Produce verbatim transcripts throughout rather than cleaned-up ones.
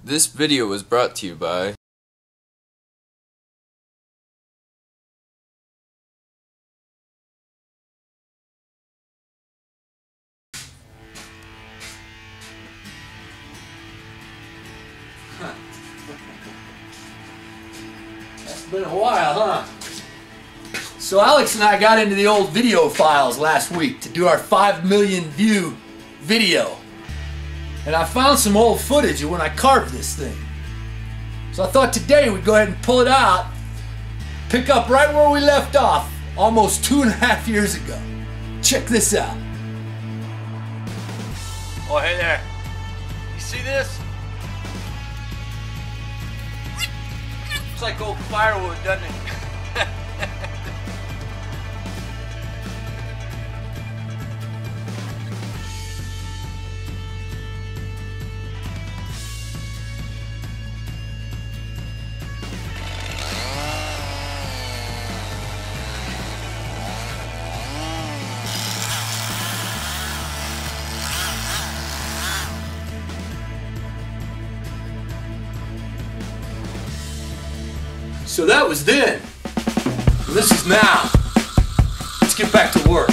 This video was brought to you by That's been a while, huh? So Alex and I got into the old video files last week to do our five million view video. And I found some old footage of when I carved this thing. So I thought today we'd go ahead and pull it out, pick up right where we left off almost two and a half years ago. Check this out. Oh, hey there. You see this? Looks like old firewood, doesn't it? So that was then. This is now. Let's get back to work.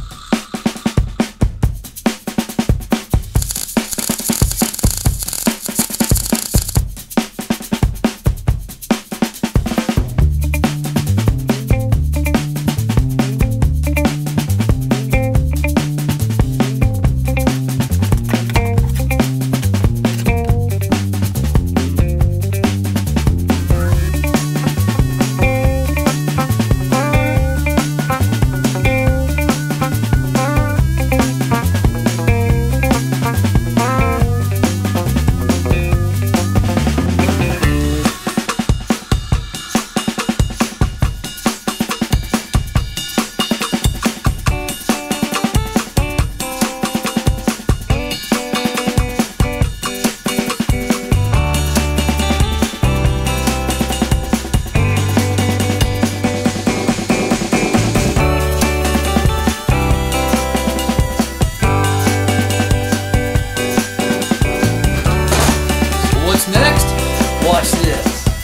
Next, watch this.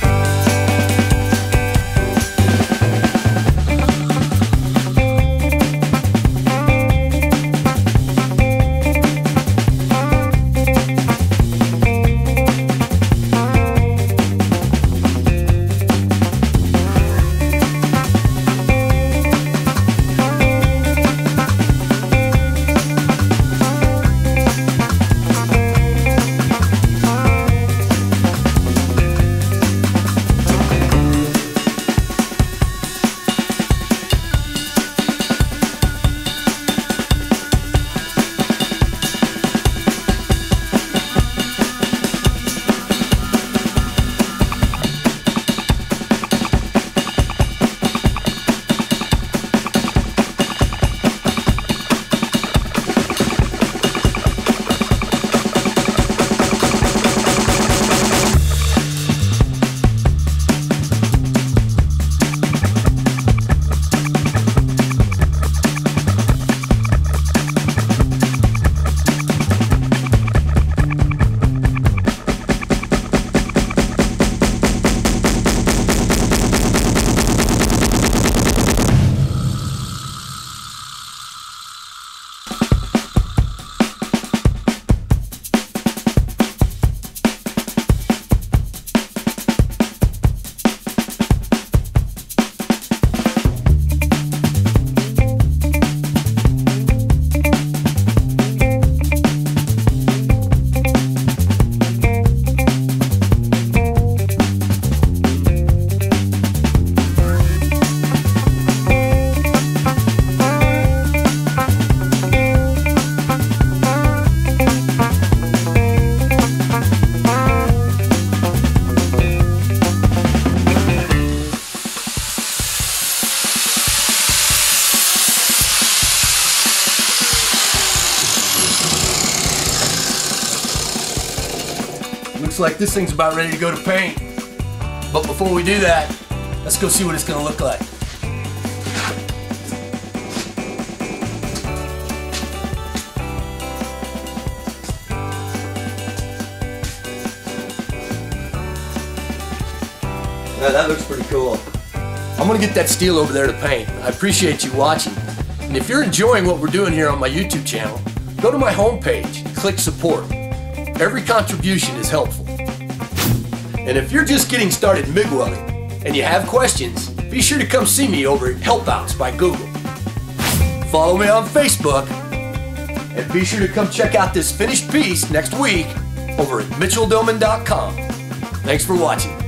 Looks like this thing's about ready to go to paint. But before we do that, let's go see what it's going to look like. Yeah, that looks pretty cool. I'm gonna get that steel over there to paint. I appreciate you watching. And if you're enjoying what we're doing here on my YouTube channel, go to my homepage, click support. Every contribution is helpful. And if you're just getting started MIG welding and you have questions, be sure to come see me over at Helpouts by Google. Follow me on Facebook, and be sure to come check out this finished piece next week over at Mitchell Dillman dot com. Thanks for watching.